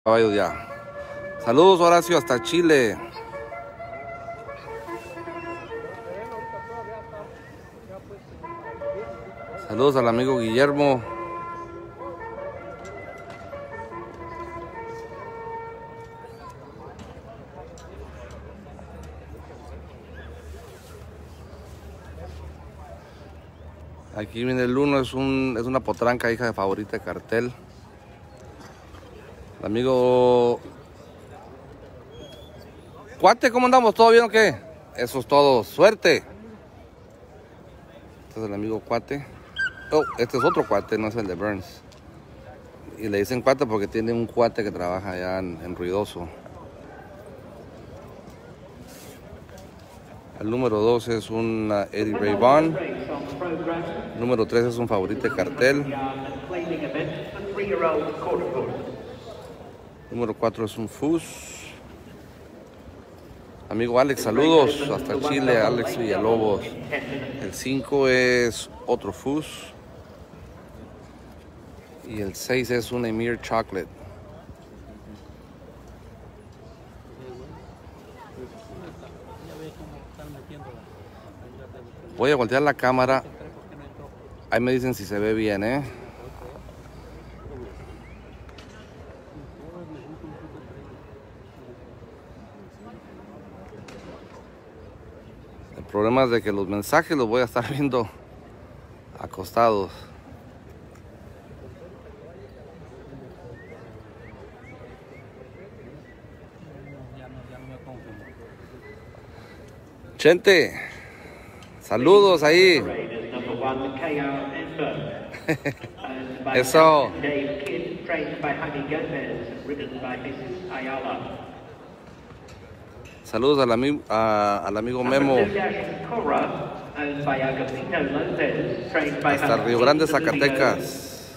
Caballos ya. Saludos, Horacio, hasta Chile. Saludos al amigo Guillermo. Aquí viene el uno, es una potranca, hija de Favorita de Cartel. El amigo Cuate, ¿cómo andamos? ¿Todo bien o qué? Eso es todo, suerte. Este es el amigo Cuate. Oh, este es otro Cuate, no es el de Burns. Y le dicen Cuate porque tiene un cuate que trabaja allá en Ruidoso. El número 2 es un Eddie Ray Vaughan. El número 3 es un Favorita de Cartel. Número 4 es un Fus. Amigo Alex, saludos hasta Chile, Alex Villalobos. El 5 es otro Fus. Y el 6 es un Emir Chocolate. Voy a voltear la cámara. Ahí me dicen si se ve bien, ¿eh? El problema es de que los mensajes los voy a estar viendo acostados. Chente, saludos ahí. Eso. Saludos al amigo Memo. Hasta Río Grande, Zacatecas.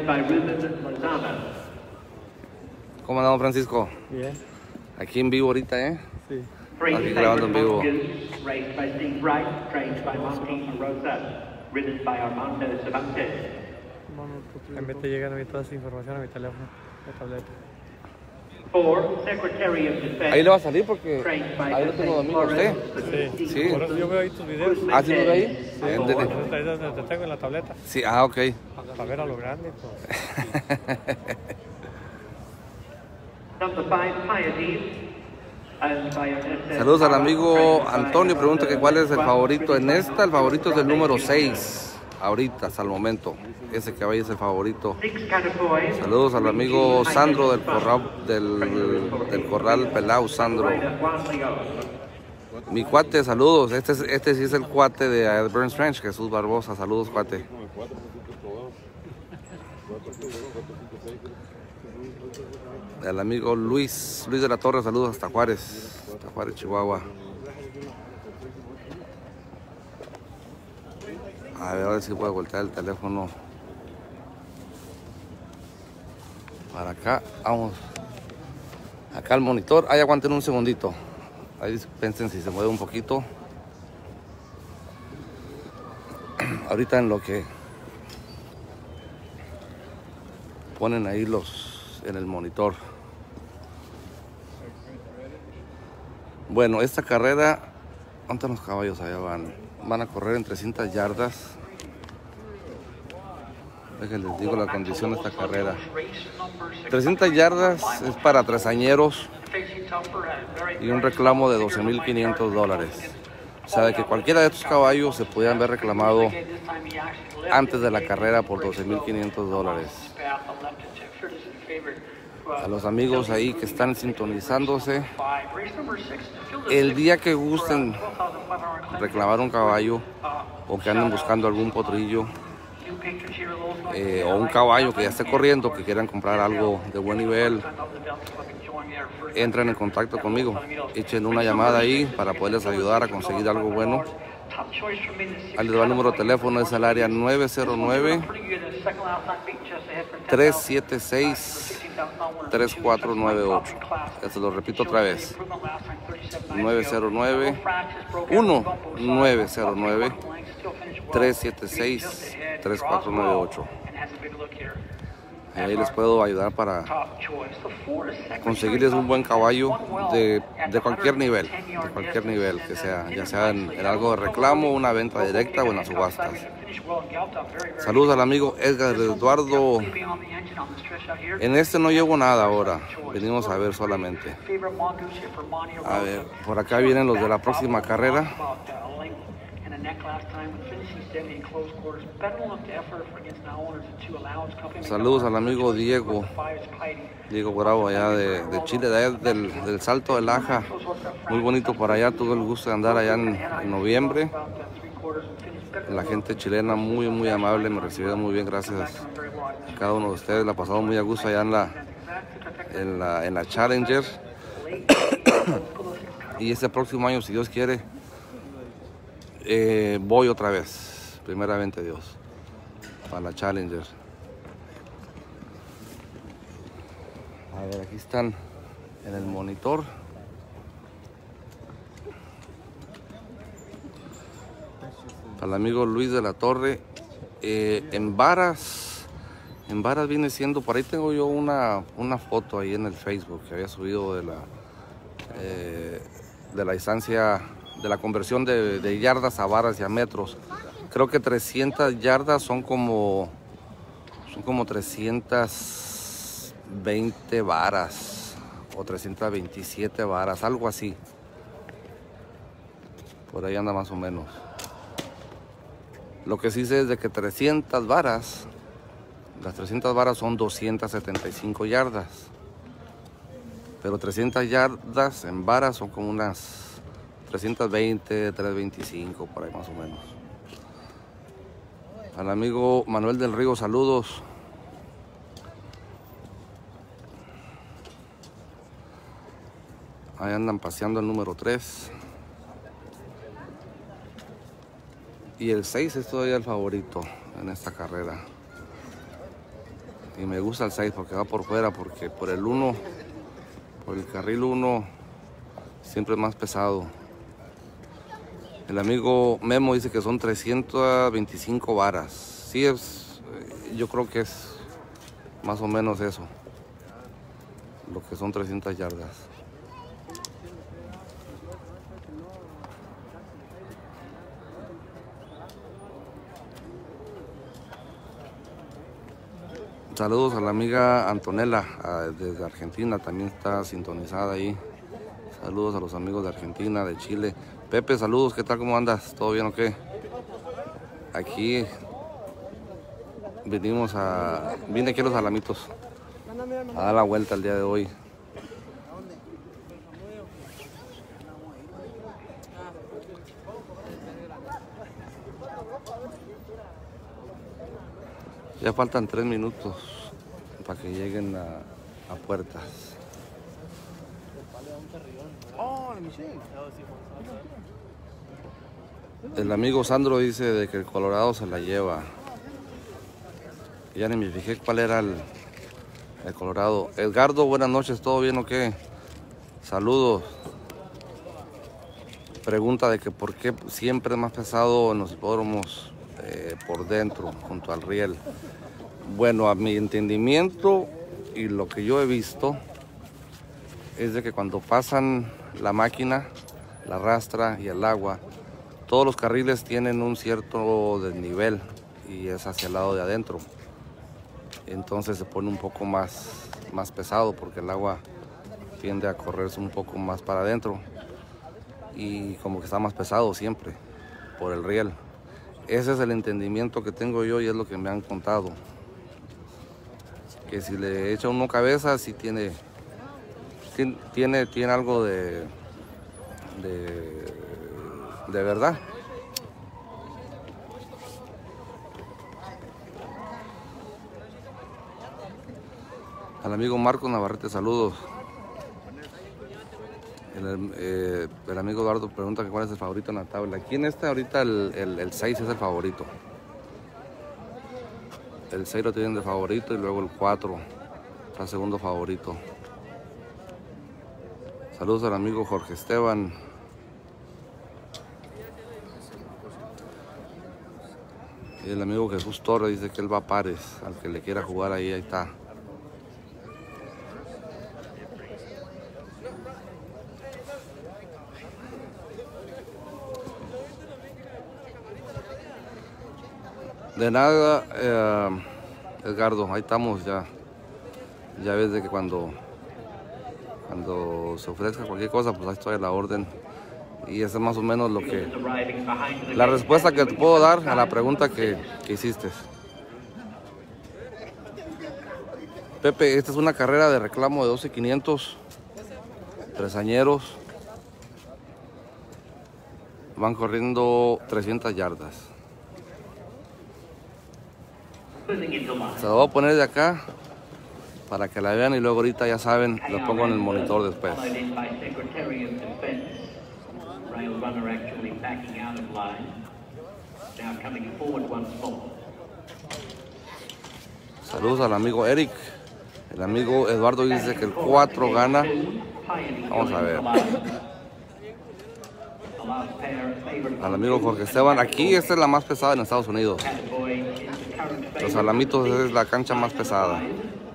¿Cómo andamos, Francisco? Bien. Aquí en vivo ahorita, ¿eh? Sí. Aquí grabando en vivo. En vez de llegar a mí toda esa información a mi teléfono, mi tableta. Ahí le va a salir porque ahí lo tengo domingo a usted. Sí. Sí. Por eso yo veo ahí tus videos. ¿Ah, sí lo ve ahí? Sí. Ahí es donde te tengo en la tableta. Sí, ah, ok. Para ver a lo grande, pues. Saludos al amigo Antonio, pregunta que cuál es el favorito en esta. El favorito es el número 6, ahorita, hasta el momento. Ese que vaya es el favorito. Saludos al amigo Sandro del Corral Pelao, Sandro. Mi cuate, saludos. Este sí es el cuate de Burns Ranch, Jesús Barbosa. Saludos, cuate. El amigo Luis de la Torre, saludos hasta Juárez, Chihuahua. A ver si puedo voltear el teléfono para acá. Vamos. Acá el monitor. Ahí aguanten un segundito. Ahí piensen si se mueve un poquito. Ahorita en lo que ponen ahí en el monitor. Bueno, esta carrera, ¿cuántos los caballos allá van? Van a correr en 300 yardas. Déjenles digo la condición de esta carrera. 300 yardas es para tresañeros y un reclamo de $12,500. O sea, de que cualquiera de estos caballos se podían haber reclamado antes de la carrera por $12,500. A los amigos ahí que están sintonizándose, el día que gusten reclamar un caballo o que anden buscando algún potrillo o un caballo que ya esté corriendo, que quieran comprar algo de buen nivel, entren en contacto conmigo, echen una llamada ahí para poderles ayudar a conseguir algo bueno. Ahí les va el número de teléfono, es el área 909-376-3498. Se lo repito otra vez. 909-376-3498. y ahí les puedo ayudar para conseguirles un buen caballo de cualquier nivel, que sea, ya sea en algo de reclamo, una venta directa o en las subastas. Saludos al amigo Edgar Eduardo. En este no llevo nada ahora, venimos a ver solamente. A ver, por acá vienen los de la próxima carrera. Saludos al amigo Diego Bravo, allá de Chile, de allá del Salto del Aja. Muy bonito por allá, tuve el gusto de andar allá en noviembre. La gente chilena muy amable, me recibieron muy bien, gracias a cada uno de ustedes. La he pasado muy a gusto allá en la Challenger. Y este próximo año, si Dios quiere, voy otra vez, primeramente Dios, para la Challenger. A ver, aquí están en el monitor. Para el amigo Luis de la Torre. En varas viene siendo, por ahí tengo yo una foto ahí en el Facebook que había subido de la distancia, de la conversión de yardas a varas y a metros. Creo que 300 yardas son como 320 varas o 327 varas, algo así. Por ahí anda más o menos. Lo que sí sé es de que 300 varas, las 300 varas son 275 yardas. Pero 300 yardas en varas son como unas 320, 325, por ahí más o menos. Al amigo Manuel del Río, saludos. Ahí andan paseando el número 3. Y el 6 es todavía el favorito en esta carrera. Y me gusta el 6 porque va por fuera, porque por el 1, por el carril 1, siempre es más pesado. El amigo Memo dice que son 325 varas. Sí, yo creo que es más o menos eso, lo que son 300 yardas. Saludos a la amiga Antonella desde Argentina, también está sintonizada ahí. Saludos a los amigos de Argentina, de Chile. Pepe, saludos, ¿qué tal? ¿Cómo andas? ¿Todo bien o qué? Aquí vine aquí a los Alamitos a dar la vuelta el día de hoy. Ya faltan 3 minutos para que lleguen a puertas. El amigo Sandro dice de que el Colorado se la lleva. Ya ni me fijé cuál era el Colorado. Edgardo, buenas noches, ¿todo bien o qué? Saludos. Pregunta de que por qué siempre es más pesado en los hipódromos por dentro, junto al riel. Bueno, a mi entendimiento y lo que yo he visto es de que cuando pasan la máquina, la rastra y el agua, todos los carriles tienen un cierto desnivel y es hacia el lado de adentro. Entonces se pone un poco más pesado porque el agua tiende a correrse un poco más para adentro y como que está más pesado siempre por el riel. Ese es el entendimiento que tengo yo y es lo que me han contado. Que si le echa uno cabeza, sí tiene algo de verdad. Al amigo Marco Navarrete, saludos. El amigo Eduardo pregunta que cuál es el favorito en la tabla. Aquí en esta ahorita el 6 es el favorito. El 6 lo tienen de favorito y luego el 4 está segundo favorito. Saludos al amigo Jorge Esteban. Y el amigo Jesús Torres dice que él va a pares. Al que le quiera jugar ahí está. De nada, Edgardo, ahí estamos ya. Ya ves de que cuando se ofrezca cualquier cosa, pues ahí estoy a la orden. Y esa es más o menos la respuesta que te puedo dar a la pregunta que hiciste. Pepe, esta es una carrera de reclamo de 12,500, tresañeros. Van corriendo 300 yardas. Se lo voy a poner de acá para que la vean y luego ahorita ya saben, lo pongo en el monitor después. Saludos al amigo Eric. El amigo Eduardo dice que el 4 gana. Vamos a ver. Al amigo Jorge Esteban. Aquí esta es la más pesada en Estados Unidos. Los Alamitos es la cancha más pesada.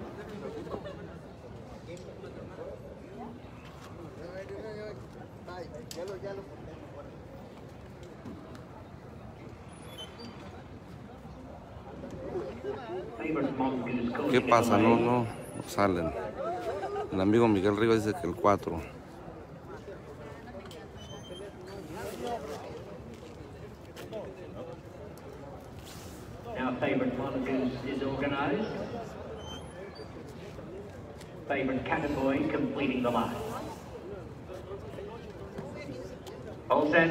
¿Qué pasa? No salen. El amigo Miguel Rivas dice que el 4. Now favorite Mongoose is organized. Favorite Cataboy completing the line. All set.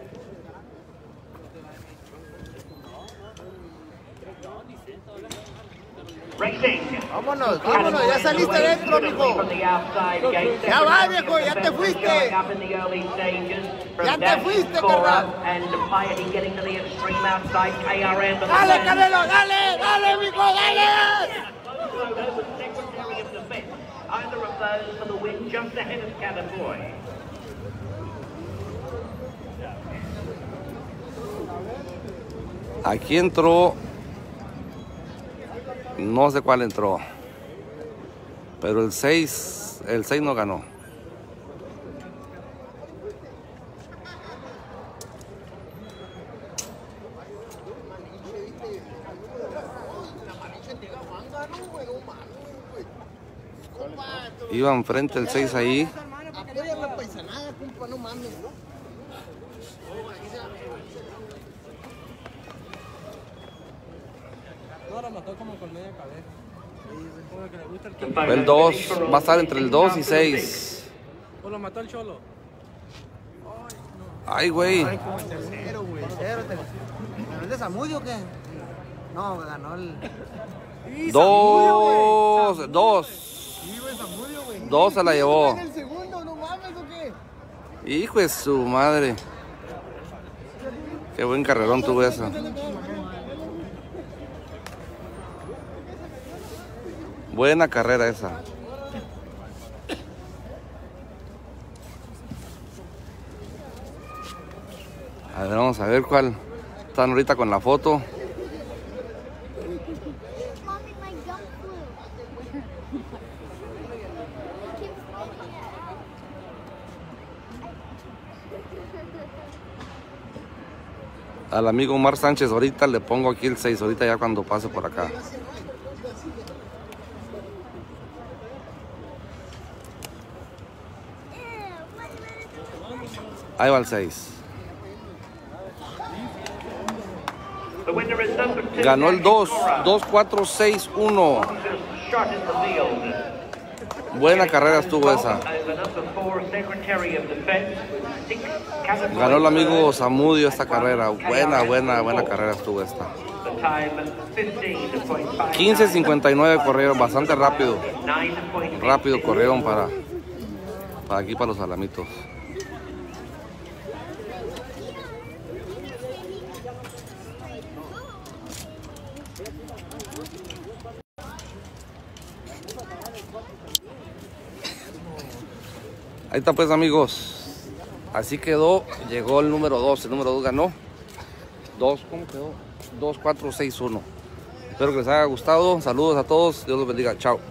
Racing. Vámonos, vámonos, ya saliste dentro, mijo. Ya va, viejo, ya te fuiste. Ya te fuiste, carnal. Dale, Canelo, dale, dale, mijo, dale. Aquí entró, no sé cuál entró, pero el 6 no ganó. Iba enfrente el 6 ahí. Apoya la paisanada, compa, no mames. No, la mató como con media cabeza. El 2 va a estar entre el 2 y 6. ¿O lo mató el Cholo? Ay, güey. Ay, como el tercero, güey. ¿Ganó el de Zamudio o qué? No, ganó el... 2. Sí, güey, Zamudio, güey. 2 se la llevó. ¿En el segundo, no mames o qué? Hijo de su madre. Qué buen carrerón tuvo esa. Buena carrera esa. A ver, vamos a ver cuál. Están ahorita con la foto. Al amigo Omar Sánchez ahorita le pongo aquí el 6, ahorita ya cuando pase por acá. Ahí va el 6. Ganó el 2, 2-4-6-1. Buena carrera estuvo esa. Ganó el amigo Zamudio esta carrera. Buena carrera estuvo esta. 15:59 corrieron, bastante rápido. Rápido corrieron para aquí, para los Alamitos. Ahí está pues, amigos. Así quedó, llegó el número 2. El número 2 ganó. ¿Cómo quedó? 2-4-6-1. Espero que les haya gustado. Saludos a todos. Dios los bendiga. Chao.